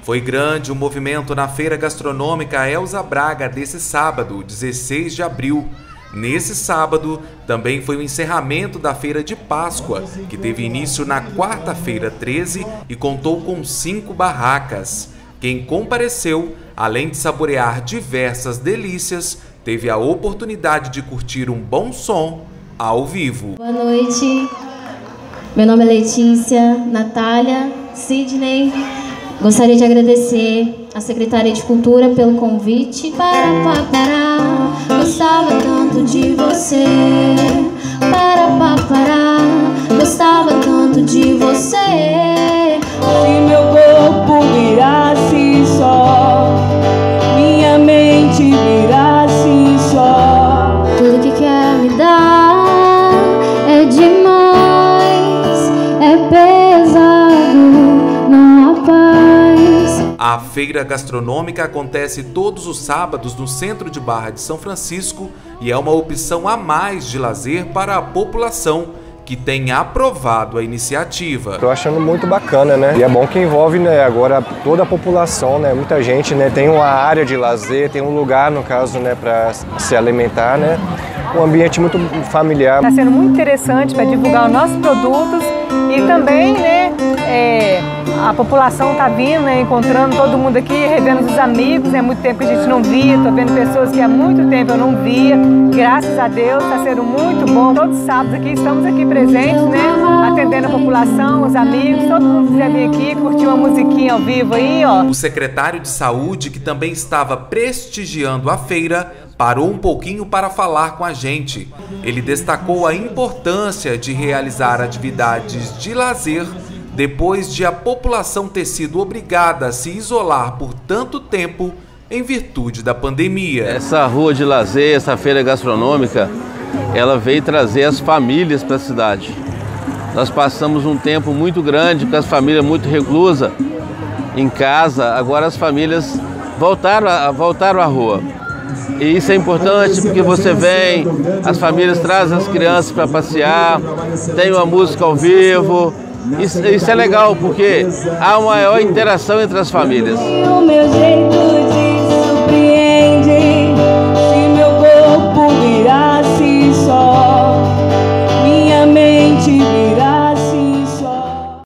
Foi grande o movimento na Feira Gastronômica Elza Braga desse sábado, 16 de abril. Nesse sábado, também foi o encerramento da Feira de Páscoa, que teve início na quarta-feira 13 e contou com 5 barracas. Quem compareceu, além de saborear diversas delícias, teve a oportunidade de curtir um bom som ao vivo. Boa noite, meu nome é Letícia, Natália, Sidney. Gostaria de agradecer à Secretaria de Cultura pelo convite. Gostava tanto de você. Gostava tanto de você. Se meu corpo virasse só, minha mente virasse só. Tudo que quer me dar é demais, é pesado, não há paz. A Feira Gastronômica acontece todos os sábados no centro de Barra de São Francisco e é uma opção a mais de lazer para a população que tem aprovado a iniciativa. Estou achando muito bacana, né? E é bom que envolve, né, agora toda a população, né? Muita gente, né, tem uma área de lazer, tem um lugar, no caso, né, para se alimentar, né? Um ambiente muito familiar. Está sendo muito interessante para divulgar os nossos produtos e também, né, a população está vindo, né, encontrando todo mundo aqui, revendo os amigos. É muito tempo que a gente não via, estou vendo pessoas que há muito tempo eu não via. Graças a Deus, está sendo muito bom. Todos os sábados aqui, estamos aqui presentes, né, atendendo a população, os amigos, todo mundo quiser vir aqui, curtir uma musiquinha ao vivo aí, ó. O secretário de Saúde, que também estava prestigiando a feira, parou um pouquinho para falar com a gente. Ele destacou a importância de realizar atividades de lazer depois de a população ter sido obrigada a se isolar por tanto tempo em virtude da pandemia. Essa rua de lazer, essa feira gastronômica, ela veio trazer as famílias para a cidade. Nós passamos um tempo muito grande com as famílias muito reclusas em casa, agora as famílias voltaram à rua. E isso é importante porque você vem, as famílias trazem as crianças para passear, tem uma música ao vivo. Isso é legal porque há uma maior interação entre as famílias. O meu jeito de